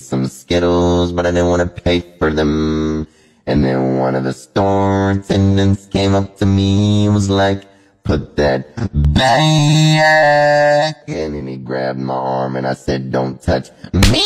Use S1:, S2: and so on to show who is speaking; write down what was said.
S1: some Skittles, but I didn't want to pay for them. And then one of the store attendants came up to me and was like, put that back. And then he grabbed my arm and I said, don't touch me.